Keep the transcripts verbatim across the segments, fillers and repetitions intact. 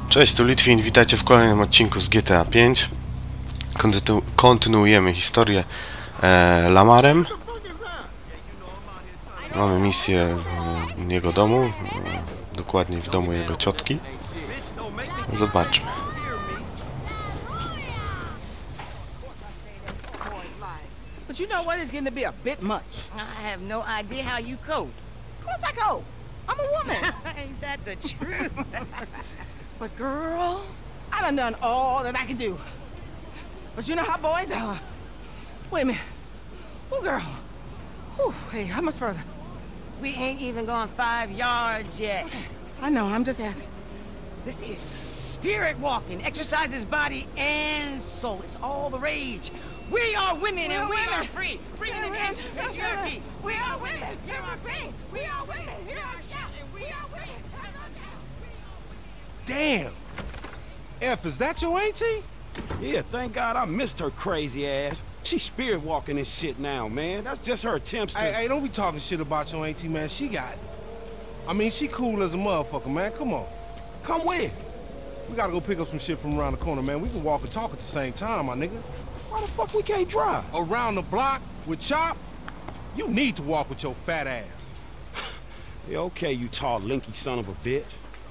Cześć, tu Litwin, witajcie w kolejnym odcinku z G T A pięć. Kontynu kontynuujemy historię e, Lamarem. Mamy misję w jego domu, e, dokładnie w domu jego ciotki. Zobaczmy. But you know what? It's getting to be a bit much. I have no idea how you cope. Of course I go. I'm a woman. Ain't that the truth? But girl, I done done all that I can do. But you know how boys are. Wait a minute. Oh, girl. Whew, hey, how much further? We ain't even gone five yards yet. Okay. I know, I'm just asking. This is spirit walking. Exercises body and soul. It's all the rage. We are women and we are free. Free in the name of patriarchy. We are women. Here are free. We are women. Here are shout. We are women. Damn! F, is that your auntie? Yeah, thank God I missed her crazy ass. She's spirit walking this shit now, man. That's just her attempts to... Hey, hey, don't be talking shit about your auntie, man. She got it. I mean, she cool as a motherfucker, man. Come on. Come where? We gotta go pick up some shit from around the corner, man. We can walk and talk at the same time, my nigga. Why the fuck we can't drive? Around the block with Chop? You need to walk with your fat ass. Yeah, okay, you tall, linky son of a bitch.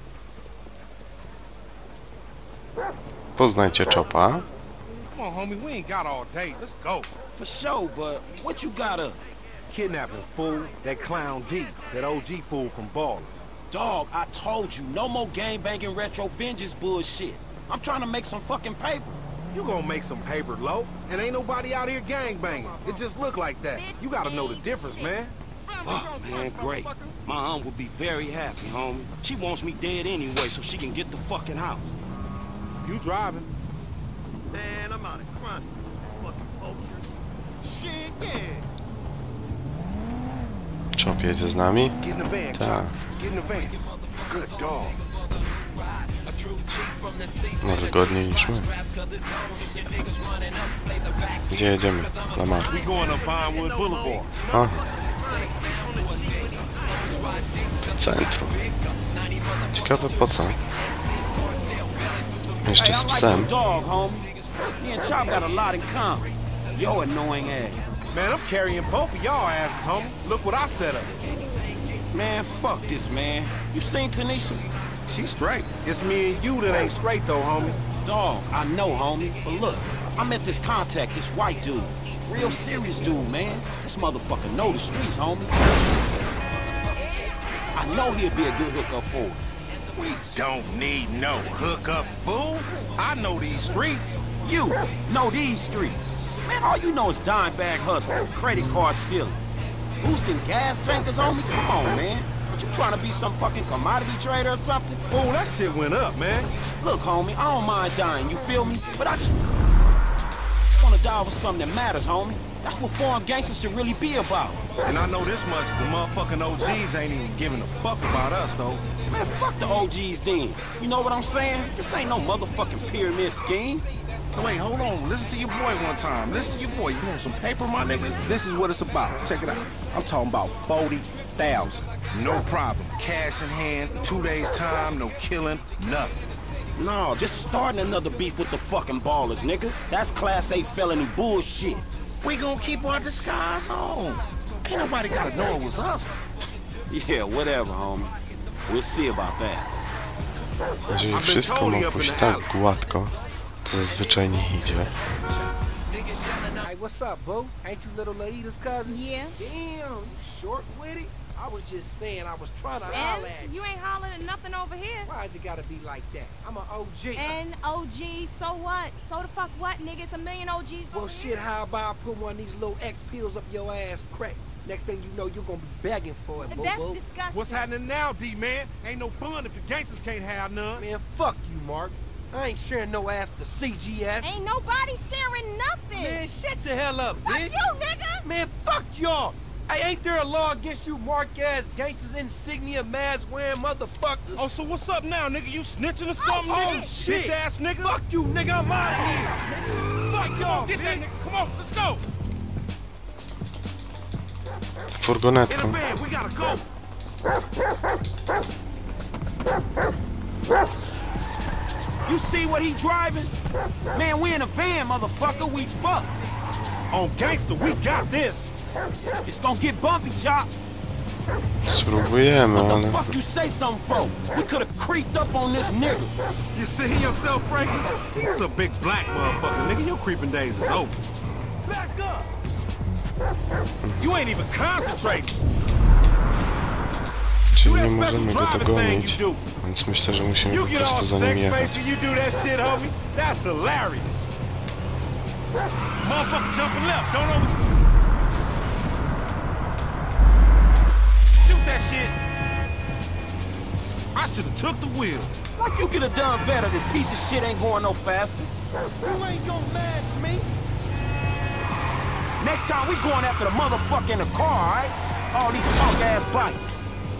Poznajcie Chopa. Come on, homie. We ain't got all day. Let's go. For sure, but what you got up? Kidnapping, fool. That clown D. That O G fool from Ballers. Dog, I told you, no more gang-banging retro vengeance bullshit. I'm trying to make some fucking paper. You gonna make some paper, low, and ain't nobody out here gang banging. It just look like that. You gotta know the difference, man. Fuck, man, great. My aunt would be very happy, homie. She wants me dead anyway so she can get the fucking house. You driving. Man, I'm out of crime. Fucking vulture. Shit, yeah. Chop jedzie z nami? Get in the van, Tak. Chop. Get in the van. Good dog. No wygodniej niż my. Gdzie jedziemy? Lamar. We going up Vinewood Boulevard. Aha. Centrum. Ciekawe po co? Jeszcze z psem. Dog, homie. Me and Chop got a lot in common. Yo annoying ass. Man, I'm carrying both of y'all asses, homie. Look what I set up. Man, fuck this, man. You seen Tanisha? She's straight. It's me and you that ain't straight, though, homie. Dog, I know, homie. But look, I met this contact, this white dude. Real serious dude, man. This motherfucker know the streets, homie. I know he'll be a good hookup for us. We don't need no hookup, fool. I know these streets. You know these streets. Man, all you know is dime bag hustling, credit card stealing. Boosting gas tankers on me? Come on, man. What, you trying to be some fucking commodity trader or something? Fool, that shit went up, man. Look, homie, I don't mind dying, you feel me? But I just wanna die over something that matters, homie. That's what foreign gangsters should really be about. And I know this much, the motherfucking O Gs ain't even giving a fuck about us, though. Man, fuck the O Gs then. You know what I'm saying? This ain't no motherfucking pyramid scheme. Wait, hold on. Listen to your boy one time. Listen to your boy. You want some paper, my nigga? This is what it's about. Check it out. I'm talking about forty thousand. No problem. Cash in hand, two days time, no killing, nothing. No, just starting another beef with the fucking Ballers, nigga. That's class A felony bullshit. We gonna keep our disguise on. Ain't nobody gotta know it was us. Yeah, whatever, homie. We'll see about that. Jeżeli wszystko ma pójść tak gładko, to zazwyczaj nie idzie. Hey, what's up, boo? Ain't you little Laida's cousin? Yeah. Damn, you short with it? I was just saying I was trying to holler at And you ain't hollering at nothing over here. Why has it gotta be like that? I'm an O G. And O G, so what? So the fuck what, nigga? It's a million O Gs. Well, over shit, here. how about I put one of these little X pills up your ass crack? Next thing you know, you're gonna be begging for it, boo That's boo. disgusting. What's happening now, D-man? Ain't no fun if the gangsters can't have none. Man, fuck you, Mark. I ain't sharing no ass to C G S. Ain't nobody sharing nothing. Man, shut the hell up, fuck bitch. you, nigga. Man, fuck y'all. Hey, ain't there a law against you mark-ass gangsters, insignia, mask-wearing motherfuckers? Oh, so what's up now, nigga? You snitching or something, Oh, nigga? shit. Bitch ass nigga. Fuck you, nigga. I'm out of here. Fuck y'all, Get that bitch. nigga. Come on, let's go. Furgonetką. In the van, we gotta go. You see what he driving? Man, we in a van, motherfucker. We fuck. On gangster, we got this. It's gonna get bumpy, Chop. Spróbujemy, What ale... the fuck you say something for? We could have creeped up on this nigga. You see yourself, Frankie? He's a big black motherfucker, nigga. Your creeping days is over. Back up. You ain't even concentrating. Czyli nie możemy go dogonić, więc myślę, że musimy You po get all prostu za nim sex jechać. face when you do that shit, homie. That's hilarious. Motherfucker jumping left, don't over. Shoot that shit. I should have took the wheel. Like you could have done better. This piece of shit ain't going no faster. You ain't gonna last me. Next time we going after the motherfucker in the car, all right? All these punk-ass bikes.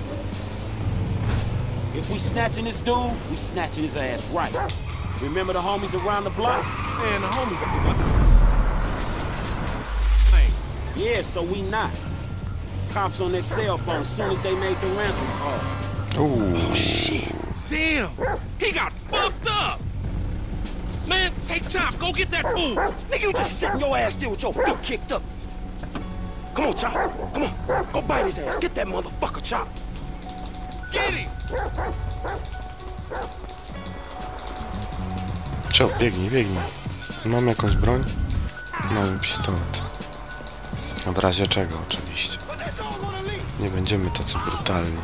If we snatching this dude, we snatching his ass right. Remember the homies around the block? Man, the homies. Yeah, so we not. Cops on their cell phone as soon as they made the ransom call. Uuu. Shit. Damn. He got fucked up. Man, hey, Chop, go get that fool. Nigga, you just sitting your ass there with your feet kicked up. Come on, Chop. Come on. Go bite his ass. Get that motherfucker, Chop. Get him. Czo, biegnij, biegnij. Mam jakąś broń? Mamy pistolet. W razie czego, oczywiście. Nie będziemy tacy brutalni.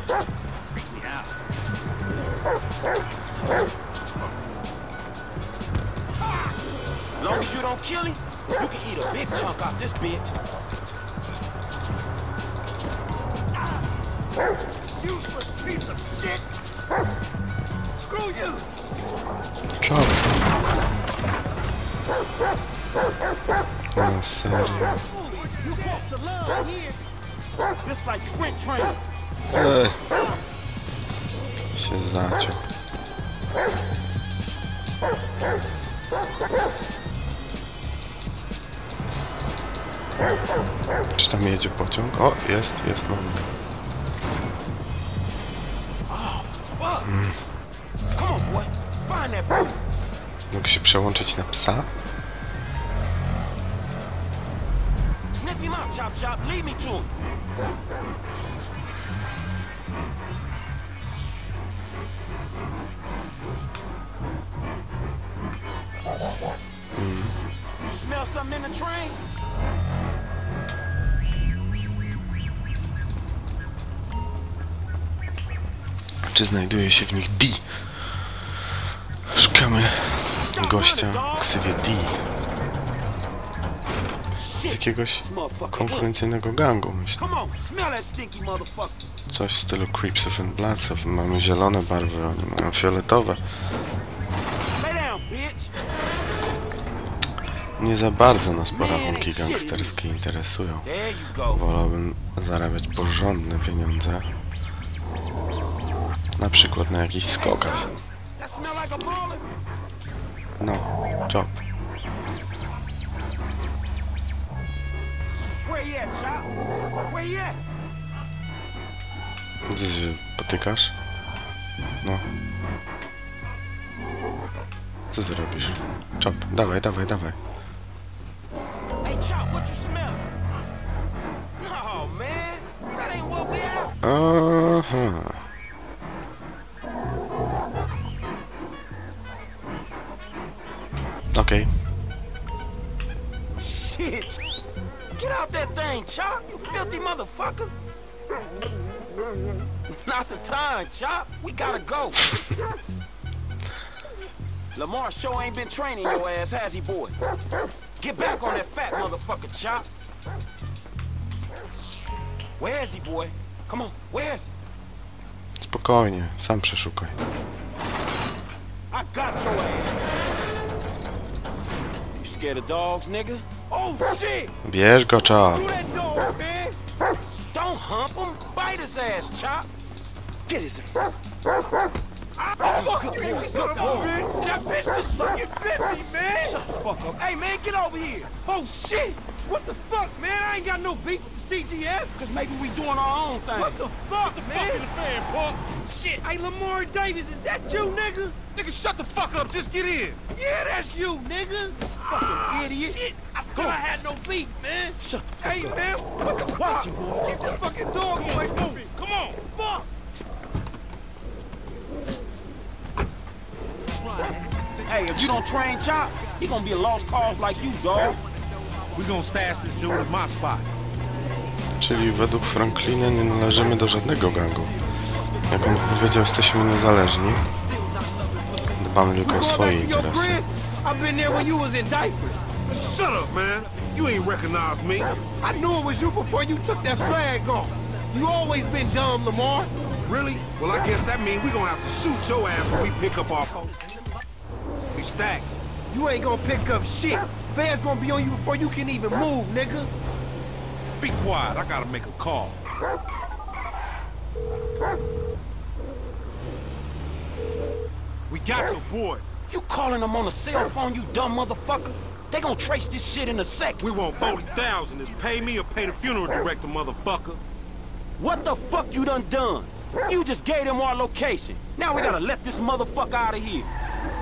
Long as you don't kill him, you can eat a big chunk out this bitch. Useless piece of shit. Screw you. Czo? No serio. You crossed the line here. This like sprint training. Ej. Się zaciął. Czy tam jedzie pociąg? O, jest, jest, mamy. Mm. Come on, boy. Find that fool. Mogę się przełączyć na psa? Sniff him out, Chop Chop. Lead me to him. Mm. You smell something in the train? Czy znajduje się w nich D? Szukamy gościa o ksywie D. Z jakiegoś konkurencyjnego gangu, myślę. Come on, smell that stinky motherfucker. Coś w stylu Crips and Bloods. Mamy zielone barwy, oni mają fioletowe. Lay down, bitch. Nie za bardzo nas porachunki gangsterskie interesują. There you go. Wolałbym zarabiać porządne pieniądze. Na przykład na jakichś skokach. That smell like a baller. No, job. Where you at, Chop? Where you at? Gdzie się potykasz? No. Co ty robisz? Chop, dawaj, dawaj, dawaj. Hey, Chop, what you smell? No, man. That ain't what we have. Aha. Okej. Shit. Get out that thing, Chop. You filthy motherfucker. Not the time, Chop. We gotta go. Lamar sure ain't been training your ass, has he, boy? Get back on that fat motherfucker, Chop. Where is he, boy? Come on, where is he? Spokojnie, sam przeszukaj. I got your ass. You scared of dogs, nigga? Oh, shit! Bierz go, Chop. Screw that dog, man! Don't hump him. Bite his ass, Chop. Get his ass. I fuck you, son of a bitch! That bitch just fucking bit me, man! Shut the fuck up. Hey, man, get over here. Oh, shit! What the fuck, man? I ain't got no beef with the C G F. Cause maybe we doing our own thing. What the fuck, man? What the fuck is the fan, punk? shit. Hey, Lamar Davis, is that you, nigga? Nigga, shut the fuck up. Just get in. Yeah, that's you, nigga. Fucking idiot. Shit, I said I had no beef, man. Shut the Hey, fuck up. man, what the fuck? Get this fucking dog away from me. Come on. Fuck. Hey, if you don't train Chop, he gonna be a lost cause like you, dog. We gonna stash this dude at my spot. Czyli według Franklina nie należymy do żadnego gangu. Jak on powiedział, jesteśmy niezależni. Dbamy tylko o swoje interesy. I've been there when you was in diapers. Shut up, man. You ain't recognize me. I knew it was you before you took that flag off. You always been dumb, Lamar. Really? Well, I guess that means we gonna have to shoot your ass when we pick up our these stacks. You ain't gonna pick up shit. Fans gonna be on you before you can even move, nigga. Be quiet. I gotta make a call. We got your boy. You calling them on a cell phone, you dumb motherfucker? They gonna trace this shit in a second. We want forty thousand. Is pay me or pay the funeral director, motherfucker. What the fuck you done done? You just gave them our location. Now we gotta let this motherfucker out of here.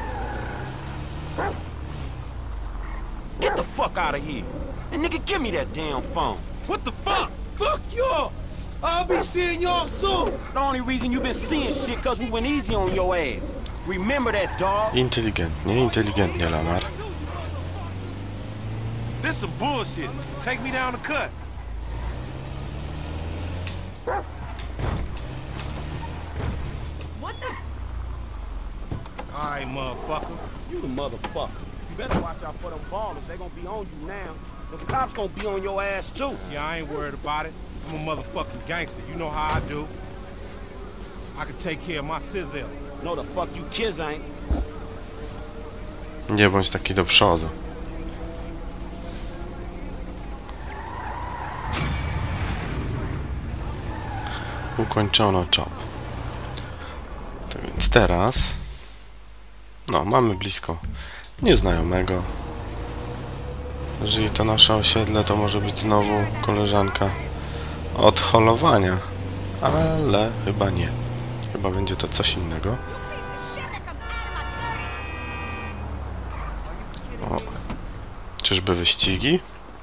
Get the fuck out of here. And nigga, give me that damn phone. What the fuck? Fuck y'all. I'll be seeing y'all soon. The only reason you been seeing shit cause we went easy on your ass. Remember that, dog. Inteligentnie, inteligentnie, Lamar. This some bullshit. Take me down the cut. What the? All right, motherfucker. You the motherfucker. You better watch out for them ballers. They gonna be on you now. The cops gonna be on your ass too. Yeah, I ain't worried about it. I'm a motherfucking gangster. You know how I do. I can take care of my sizzle. No, the fuck you kids ain't. Nie bądź taki do przodu. Ukończono chop. Tak więc teraz... No, mamy blisko nieznajomego. Jeżeli to nasze osiedle, to może być znowu koleżanka od holowania. Ale chyba nie. Chyba będzie to coś innego. O. Czyżby wyścigi?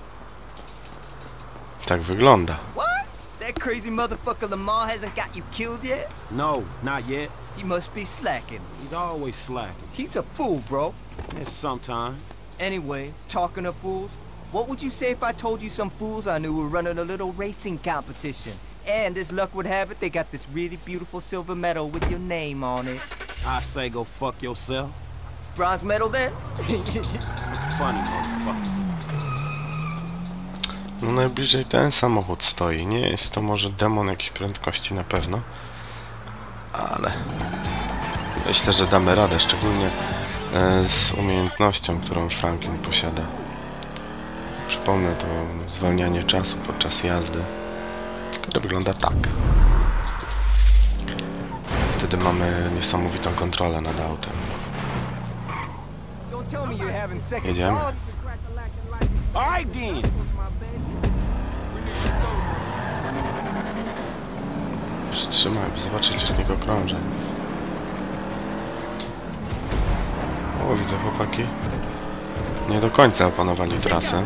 Tak wygląda. What? That crazy motherfucker Lamar hasn't got you killed yet? No, not yet. He must be slacking. He's always slacking. He's a fool, bro. Yes, sometimes. Anyway, talking of fools, what would you say if I told you some fools I knew were running a little racing competition? And as luck would have it, they got this really beautiful silver medal with your name on it. I say go fuck yourself. Bronze medal then? Funny motherfucker. No najbliżej ten samochód stoi. Nie jest to może demon jakiejś prędkości na pewno. Ale myślę, że damy radę, szczególnie z umiejętnością, którą Franklin posiada. Przypomnę, to zwalnianie czasu podczas jazdy, które wygląda tak. Wtedy mamy niesamowitą kontrolę nad autem. Jedziemy. Alright then. Przytrzymaj, by zobaczyć licznik okrążeń. O, widzę, chłopaki nie do końca opanowali trasę.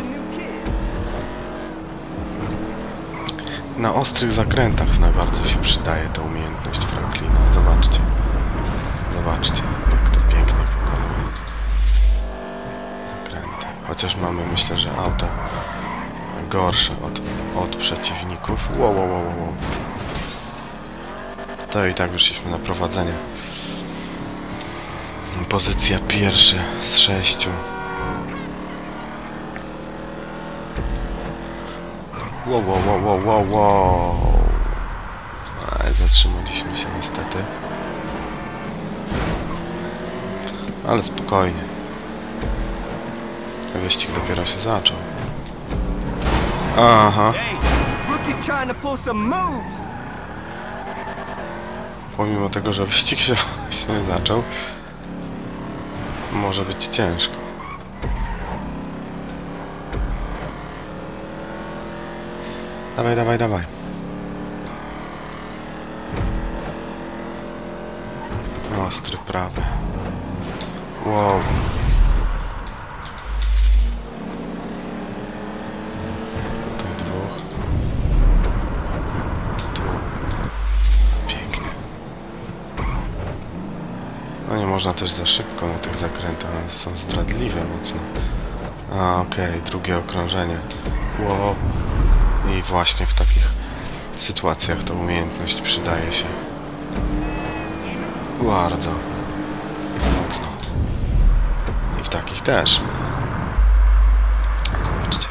Na ostrych zakrętach najbardziej się przydaje ta umiejętność Franklina. Zobaczcie. Zobaczcie, jak to pięknie wykonuje zakręty. Chociaż mamy, myślę, że auta gorsze od, od przeciwników. Wow, wow, wow, wow. To i tak wyszliśmy na prowadzenie. Pozycja pierwsza z sześciu. Wow, wow, wow, wow, wow, wow. Aj, zatrzymaliśmy się niestety. Ale spokojnie. Wyścig dopiero się zaczął. Aha. Pomimo tego, że wyścig się właśnie zaczął, może być ciężko. Dawaj, dawaj, dawaj. ostry, prawy. Wow. Tutaj dwóch. Tu. Pięknie. No nie można też za szybko na tych zakrętach, one są zdradliwe mocno. A, okej, okay, drugie okrążenie. Wow. I właśnie w takich sytuacjach ta umiejętność przydaje się. Bardzo mocno. I w takich też. Zobaczcie.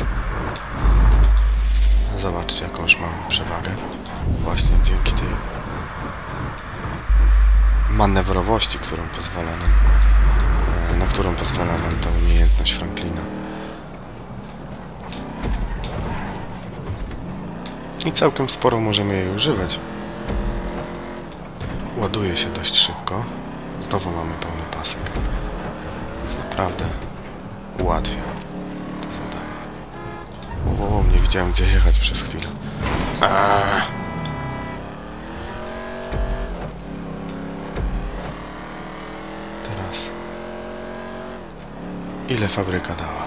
Zobaczcie, jakąż mam przewagę. Właśnie dzięki tej manewrowości, którą pozwala nam, na którą pozwala nam ta umiejętność Franklina. I całkiem sporo możemy jej używać. Ładuje się dość szybko. Znowu mamy pełny pasek. Więc naprawdę ułatwia to zadanie. O, nie widziałem, gdzie jechać przez chwilę. Aaaa. Teraz. Ile fabryka dała?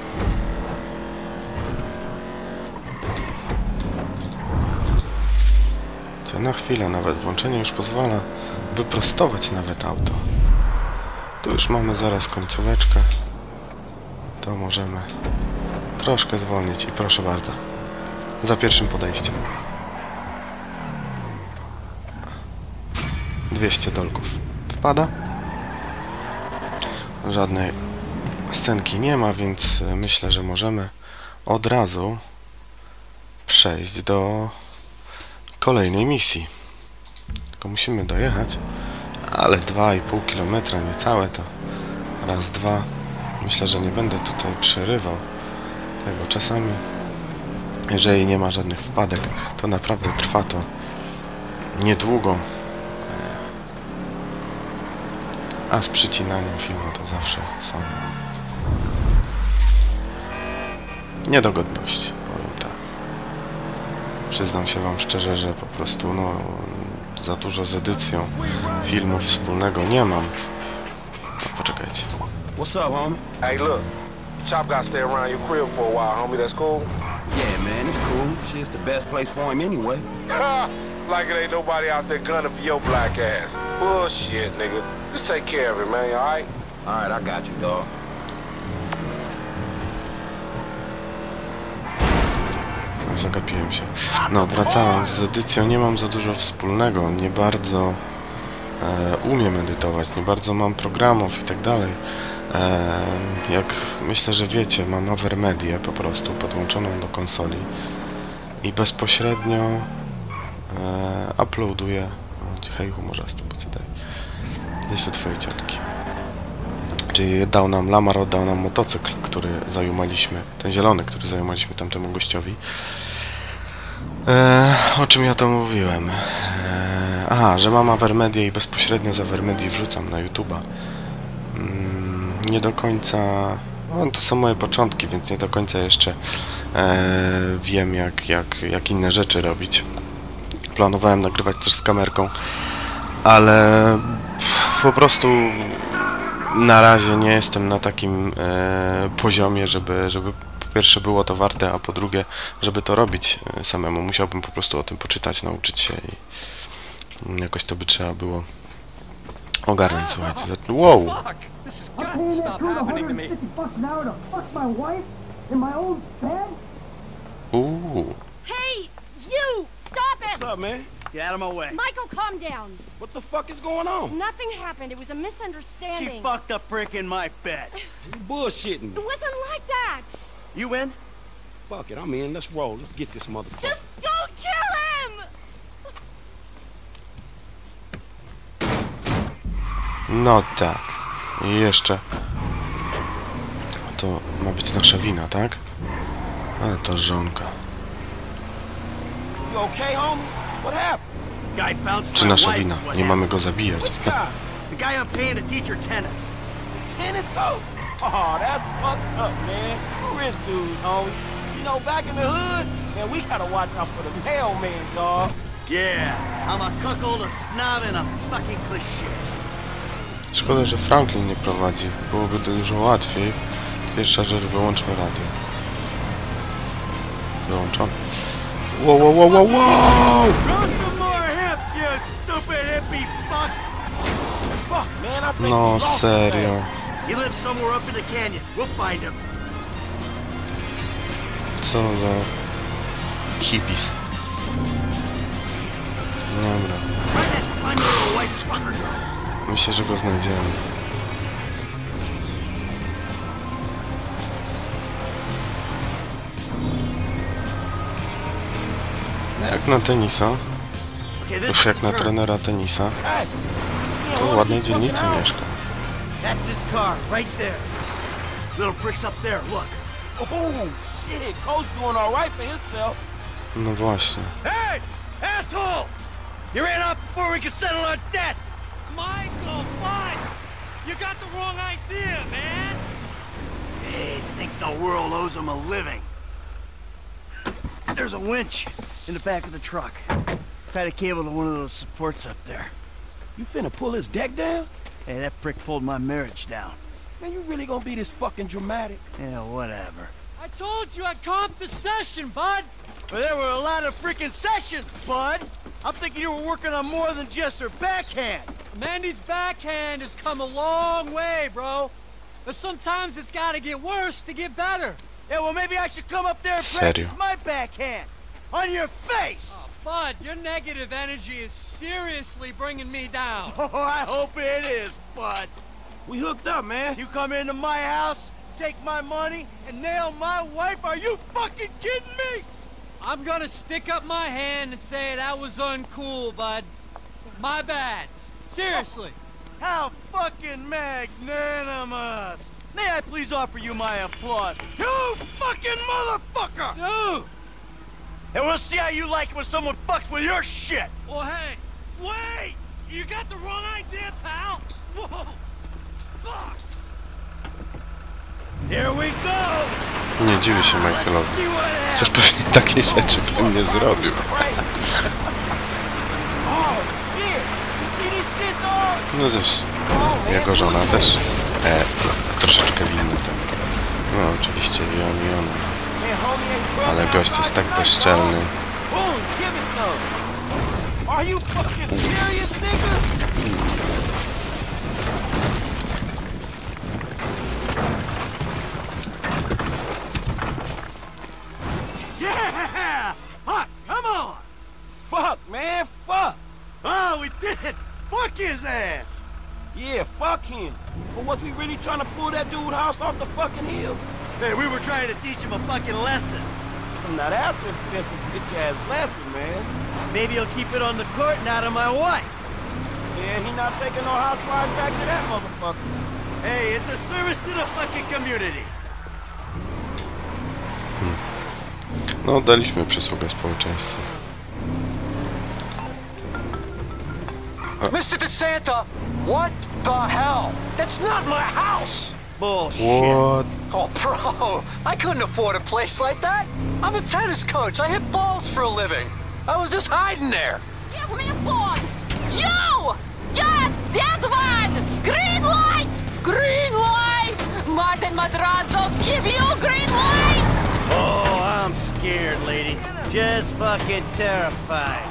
Na chwilę nawet włączenie już pozwala wyprostować nawet auto. Tu już mamy zaraz końcóweczkę. To możemy troszkę zwolnić i proszę bardzo. Za pierwszym podejściem. dwieście dolków. Wpada? Żadnej scenki nie ma, więc myślę, że możemy od razu przejść do kolejnej misji. Tylko musimy dojechać, ale dwa i pół kilometra niecałe to raz, dwa. Myślę, że nie będę tutaj przerywał tego. Czasami, jeżeli nie ma żadnych wpadek, to naprawdę trwa to niedługo. A z przycinaniem filmu to zawsze są niedogodności. Przyznam się wam szczerze, że po prostu no za dużo z edycją filmu wspólnego nie mam. No, poczekajcie. What's up, homie? Hey, look. Chop got to stay around your crib for a while, homie. That's cool? Yeah, man, it's cool. Shit's the best place for him anyway. Ha! Like it ain't nobody out there gunning for your black ass. Bullshit, nigga. Just take care of it, man, alright? Alright, I got you, dog. Zagapiłem się. No, wracając z edycją, nie mam za dużo wspólnego, nie bardzo e, umiem edytować, nie bardzo mam programów i tak dalej. E, jak myślę, że wiecie, mam Avermedię po prostu podłączoną do konsoli i bezpośrednio e, uploaduję. Hej, humorzasty, poczytaj. Jest to twojej ciotki. Czyli dał nam, Lamar oddał nam motocykl, który zajumaliśmy, ten zielony, który zajumaliśmy tamtemu gościowi. E, o czym ja to mówiłem? E, aha, że mam Avermedię i bezpośrednio z Avermedii wrzucam na YouTube'a. Mm, nie do końca... No, to są moje początki, więc nie do końca jeszcze e, wiem, jak, jak, jak inne rzeczy robić. Planowałem nagrywać też z kamerką, ale po prostu na razie nie jestem na takim e, poziomie, żeby, żeby po pierwsze było to warte, a po drugie, żeby to robić e, samemu. Musiałbym po prostu o tym poczytać, nauczyć się i jakoś to by trzeba było ogarnąć, słuchajcie. Wow! Uuu. Hey, you! Stop him! What's up, man? Get out of my way. Michael, calm down. What the fuck is going on? Nothing happened. It was a misunderstanding. She fucked a brick in my bed. You bullshitting. It wasn't like that. You win? Fuck it, I'm in. Let's roll. Let's get this motherfucker. Just don't kill him! No tak. I jeszcze... To ma być nasza wina, tak? Ale to żonka. You okay, homie? What happened? Guy bounced Czy my nasza wife. wina? What Nie mamy happened? go zabijać. Which guy? The guy I'm paying to teach her tennis. Tennis coach? Oh, that's fucked up, man. Rich dude, homie. You know, back in the hood, man, we gotta watch out for the mailman, dog. Yeah, I'm a cuckold, a snob, and a fucking cliche. Szkoda, że Franklin nie prowadzi. Byłoby dużo łatwiej. Pierwsza rzecz, wyłączmy radio. Wyłączone. Wow, wow, wow, wow, wow! No serio. Co za hippies. Dobra. Myślę, że go znajdziemy. Jak na tenisa, już jak na trenera tenisa, to w ładnej dzielnicy mieszka. That's his car, right there. Little prick's up there, look. Oh, shit, Coach doing all right for himself. No właśnie. Hey, asshole! You ran off before we could settle our debt. Michael, what? You got the wrong idea, man. They think the world owes them a living. There's a winch in the back of the truck. Tied a cable to one of those supports up there. You finna pull his deck down? Hey, that prick pulled my marriage down. Man, you really gonna be this fucking dramatic? Yeah, whatever. I told you I comped the session, bud! Well, there were a lot of freaking sessions, bud! I'm thinking you were working on more than just her backhand. Mandy's backhand has come a long way, bro. But sometimes it's gotta get worse to get better. Yeah, well, maybe I should come up there and practice my backhand. On your face! Oh, bud, your negative energy is seriously bringing me down. Oh, I hope it is, bud. We hooked up, man. You come into my house, take my money, and nail my wife? Are you fucking kidding me? I'm gonna stick up my hand and say that was uncool, bud. My bad. Seriously. Oh, how fucking magnanimous. May I please offer you my applause? You fucking motherfucker! Dude! And we'll see how you like it when someone fucks with your shit. Well, hey, wait! You got the wrong idea, pal. Whoa! Fuck! Here we go! Nie dziwię się Michaelowi. Chociaż pewnie takiej rzeczy bym nie zrobił. No też, jego żona też. E, troszeczkę winny ten. No oczywiście i on i ona. Ale gość jest tak bezczelny. Yeah! Fuck, come on! Fuck, man, fuck! Oh, we did it! Fuck his ass! Yeah, fuck him. But was we really trying to pull that dude's house off the fucking hill? Hey, we were trying to teach him a fucking lesson. Now that's an expensive bitch-ass lesson, man. Maybe he'll keep it on the court and out of my wife. Yeah, he not taking no housewives back to that motherfucker. Hey, it's a service to the fucking community. Hmm. No, daliśmy przysługę społeczeństwu. Mister DeSanta, what the hell? That's not my house! Bullshit. What? Oh, bro, I couldn't afford a place like that. I'm a tennis coach. I hit balls for a living. I was just hiding there. Give me a phone! You! Yes, that one! Green light! Green light! Martin Madrazo, give you green light! Oh, I'm scared, lady. Just fucking terrified.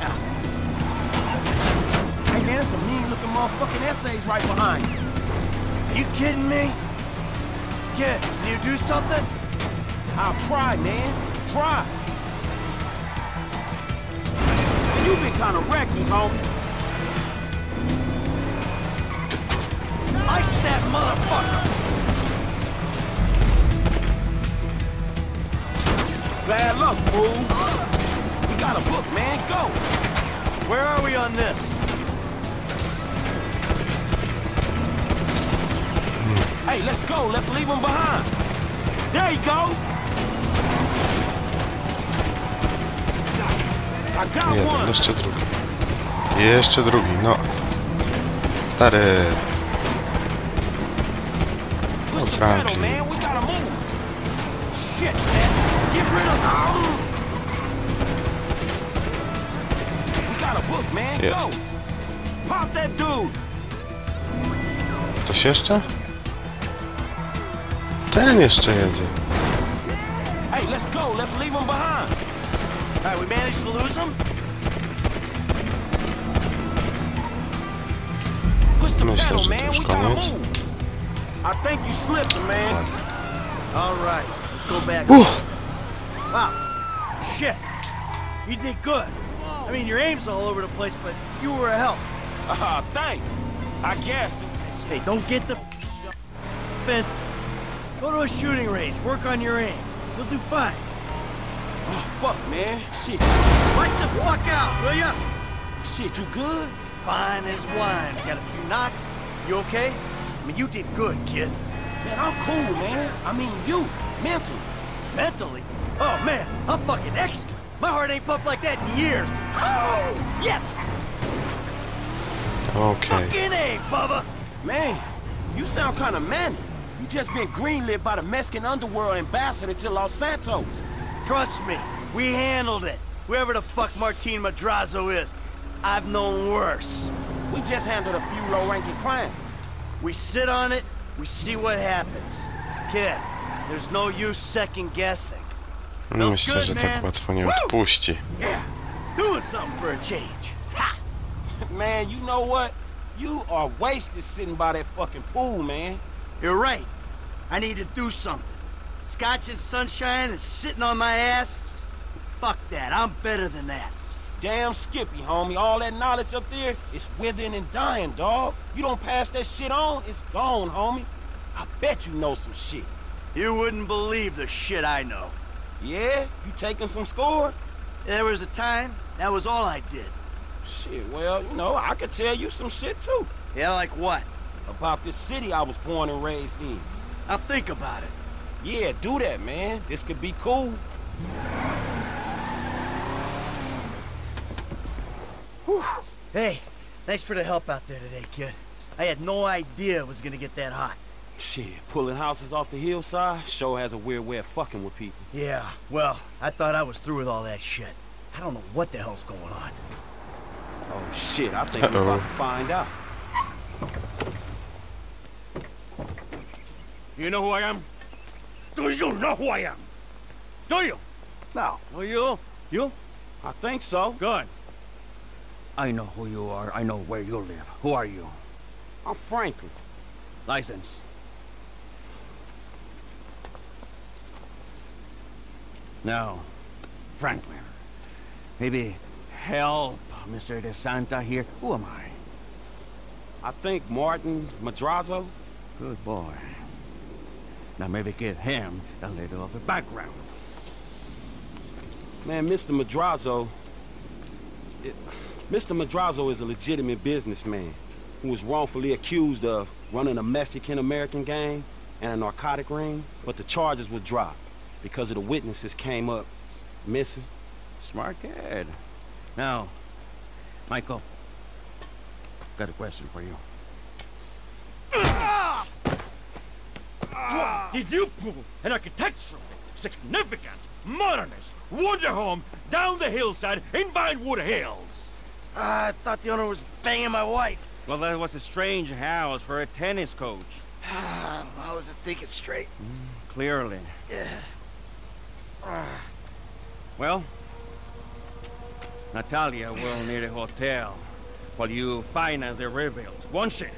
Hey, man, there's some mean-looking motherfucking essays right behind you. You kidding me? Kid, can you do something? I'll try, man. Try. And you've been kind of reckless, homie. Ice that motherfucker! Bad luck, fool. We got a book, man. Go. Where are we on this? Hey, let's go. Let's leave him behind. There you go. I got Jeden, one. jeszcze drugi. Jeszcze drugi, no. Stary. No, Franklin. Man, we gotta move. Shit, man. Get rid of him. We got a book, man. Jest. Go. Pop that dude. Ktoś jeszcze? Ten jeszcze jedzie. Hey, let's go. Let's leave him behind. All right, we managed to lose him? Push the Myślę, pedal, że to man. już We gotta koniec. move. I think you slipped, man. All right, let's go back. Uff. Wow. Shit. You did good. I mean, your aim's all over the place, but you were a help. Ah, uh, thanks. I guess. Hey, don't get the fence. Go to a shooting range. Work on your aim. You'll do fine. Oh, fuck, man. Shit. Watch the fuck out, will ya? Shit, you good? Fine as wine. Got a few knocks. You okay? I mean, you did good, kid. Man, I'm cool, man. I mean, you. Mentally. Mentally? Oh, man. I'm fucking excellent. My heart ain't pumped like that in years. Oh, yes! Okay. Fucking A, Bubba! Man, you sound kind of manic. You just been greenlit by the Mexican underworld ambassador to Los Santos. Trust me, we handled it. Whoever the fuck Martin Madrazo is, I've known worse. We just handled a few low-ranking crimes. We sit on it, we see what happens. Kid, there's no use second-guessing. Myślę, że tak łatwo nie odpuści. Yeah, doing something for a change. Ha! Man, you know what? You are wasted sitting by that fucking pool, man. You're right. I need to do something. Scotch and sunshine and sitting on my ass? Fuck that, I'm better than that. Damn Skippy, homie. All that knowledge up there is withering and dying, dog. You don't pass that shit on, it's gone, homie. I bet you know some shit. You wouldn't believe the shit I know. Yeah? You taking some scores? There was a time, that was all I did. Shit, well, you know, I could tell you some shit, too. Yeah, like what? About this city I was born and raised in. I'll think about it. Yeah, do that, man. This could be cool. Whew. Hey, thanks for the help out there today, kid. I had no idea it was gonna get that hot. Shit, pulling houses off the hillside sure has a weird way of fucking with people. Yeah, well, I thought I was through with all that shit. I don't know what the hell's going on. Oh, shit, I think Uh-oh. we're about to find out. You know who I am? Do you know who I am? Do you? No. Well, you? You? I think so. Good. I know who you are. I know where you live. Who are you? I'm Franklin. License. Now, Franklin, maybe help Mister DeSanta here. Who am I? I think Martin Madrazo. Good boy. Now maybe give him a little of a background. Man, Mister Madrazo... It, Mister Madrazo is a legitimate businessman who was wrongfully accused of running a Mexican-American gang and a narcotic ring, but the charges were dropped because of the witnesses came up missing. Smart kid. Now, Michael, got a question for you. What did you pull an architectural, significant, modernist wonder home down the hillside in Vinewood Hills? Uh, I thought the owner was banging my wife. Well, that was a strange house for a tennis coach. I wasn't thinking straight. Mm, clearly. Yeah. Well, Natalia will need a hotel while you finance the rebuild, won't she?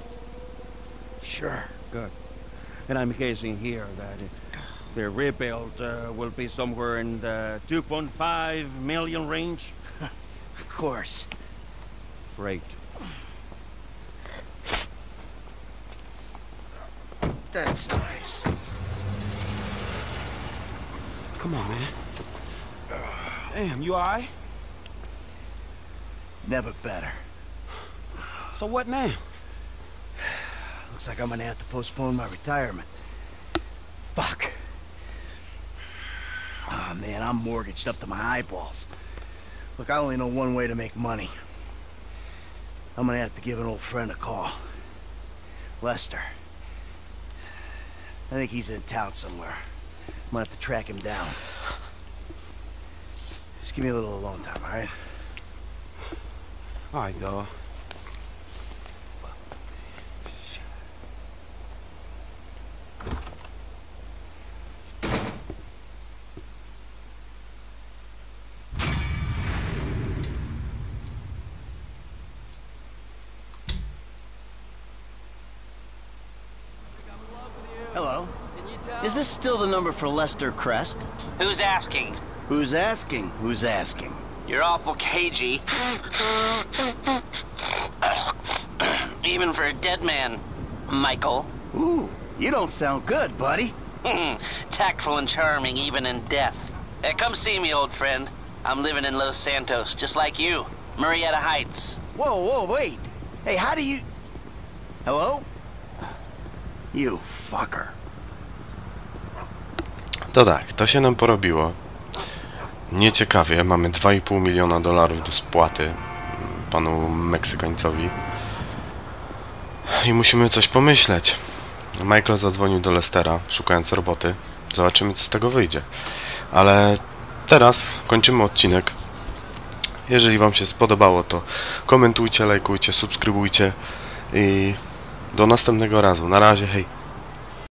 Sure. Good. And I'm guessing here that the rebuild uh, will be somewhere in the two point five million range? Of course. Great. That's nice. Come on, man. Damn, you all right? Never better. So what now? Looks like I'm gonna have to postpone my retirement. Fuck. Oh man, I'm mortgaged up to my eyeballs. Look, I only know one way to make money. I'm gonna have to give an old friend a call. Lester. I think he's in town somewhere. I'm gonna have to track him down. Just give me a little alone time, alright? All right, dawg. Is this still the number for Lester Crest? Who's asking? Who's asking? Who's asking? You're awful cagey. Even for a dead man, Michael. Ooh, you don't sound good, buddy. Tactful and charming even in death. Hey, come see me, old friend. I'm living in Los Santos, just like you. Murrieta Heights. Whoa, whoa, wait. Hey, how do you... Hello? You fucker. To tak, to się nam porobiło. Nieciekawie, mamy dwa i pół miliona dolarów do spłaty panu Meksykańcowi. I musimy coś pomyśleć. Michael zadzwonił do Lestera, szukając roboty. Zobaczymy, co z tego wyjdzie. Ale teraz kończymy odcinek. Jeżeli wam się spodobało, to komentujcie, lajkujcie, subskrybujcie i do następnego razu. Na razie, hej!